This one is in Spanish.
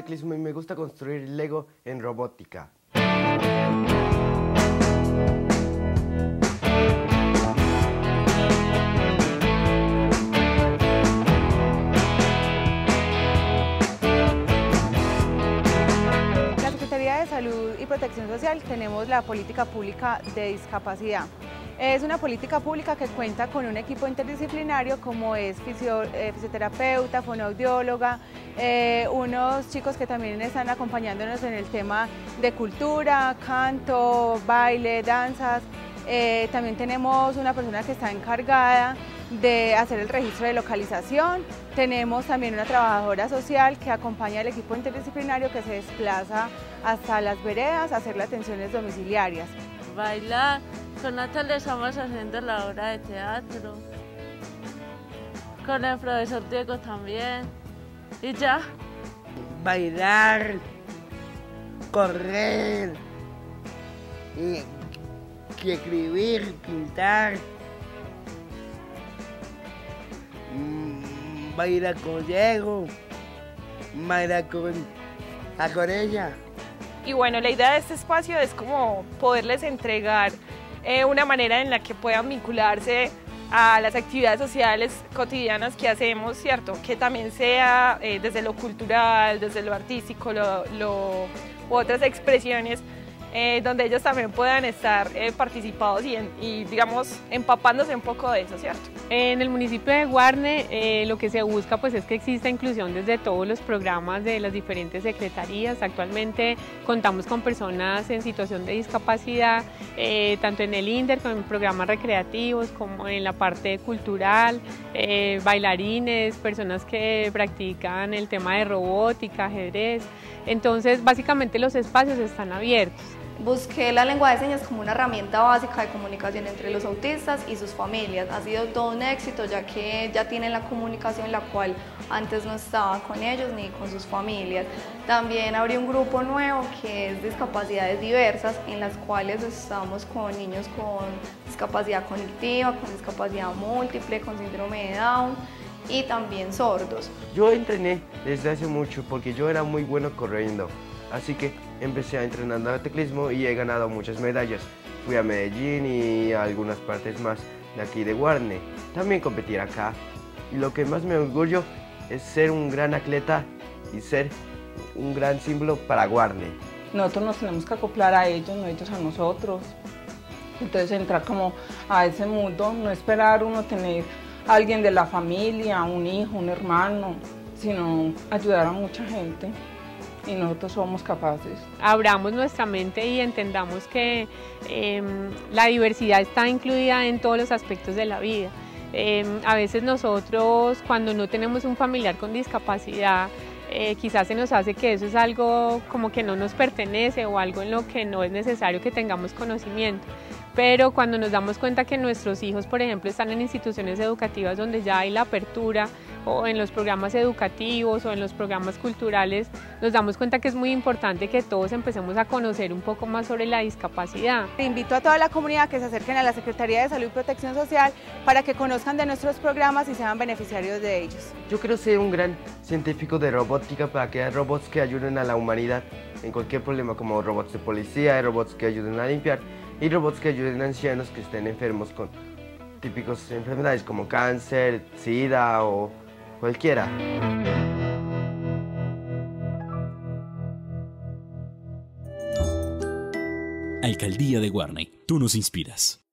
teclismo y me gusta construir Lego en robótica. La Secretaría de Salud y Protección Social tenemos la política pública de discapacidad. Es una política pública que cuenta con un equipo interdisciplinario como es fisioterapeuta, fonoaudióloga, unos chicos que también están acompañándonos en el tema de cultura, canto, baile, danzas. También tenemos una persona que está encargada de hacer el registro de localización. Tenemos también una trabajadora social que acompaña al equipo interdisciplinario que se desplaza hasta las veredas a hacer las atenciones domiciliarias. Bailar, con Natalia estamos haciendo la obra de teatro, con el profesor Diego también, y ya. Bailar, correr, y escribir, pintar, bailar con Diego, bailar con ella. Y bueno, la idea de este espacio es como poderles entregar una manera en la que puedan vincularse a las actividades sociales cotidianas que hacemos, ¿cierto? Que también sea desde lo cultural, desde lo artístico, u otras expresiones, donde ellos también puedan estar participados y, digamos, empapándose un poco de eso, ¿cierto? En el municipio de Guarne lo que se busca pues es que exista inclusión desde todos los programas de las diferentes secretarías. Actualmente contamos con personas en situación de discapacidad, tanto en el INDER como en programas recreativos, como en la parte cultural, bailarines, personas que practican el tema de robótica, ajedrez. Entonces básicamente los espacios están abiertos. Busqué la lengua de señas como una herramienta básica de comunicación entre los autistas y sus familias. Ha sido todo un éxito ya que ya tienen la comunicación la cual antes no estaba con ellos ni con sus familias. También abrí un grupo nuevo que es discapacidades diversas, en las cuales estamos con niños con discapacidad cognitiva, con discapacidad múltiple, con síndrome de Down y también sordos. Yo entrené desde hace mucho porque yo era muy bueno corriendo, así que empecé a entrenar al teclismo y he ganado muchas medallas. Fui a Medellín y a algunas partes más de aquí de Guarne. También competir acá. Y lo que más me orgullo es ser un gran atleta y ser un gran símbolo para Guarne. Nosotros nos tenemos que acoplar a ellos, no ellos a nosotros. Entonces entrar como a ese mundo, no esperar uno tener a alguien de la familia, un hijo, un hermano, sino ayudar a mucha gente. Y nosotros somos capaces. Abramos nuestra mente y entendamos que la diversidad está incluida en todos los aspectos de la vida. A veces nosotros, cuando no tenemos un familiar con discapacidad, quizás se nos hace que eso es algo como que no nos pertenece o algo en lo que no es necesario que tengamos conocimiento. Pero cuando nos damos cuenta que nuestros hijos, por ejemplo, están en instituciones educativas donde ya hay la apertura, o en los programas educativos o en los programas culturales, nos damos cuenta que es muy importante que todos empecemos a conocer un poco más sobre la discapacidad. Invito a toda la comunidad que se acerquen a la Secretaría de Salud y Protección Social para que conozcan de nuestros programas y sean beneficiarios de ellos. Yo quiero ser un gran científico de robótica para crear robots que ayuden a la humanidad en cualquier problema, como robots de policía, robots que ayuden a limpiar y robots que ayuden a ancianos que estén enfermos con típicas enfermedades como cáncer, sida o cualquiera. Alcaldía de Guarne, tú nos inspiras.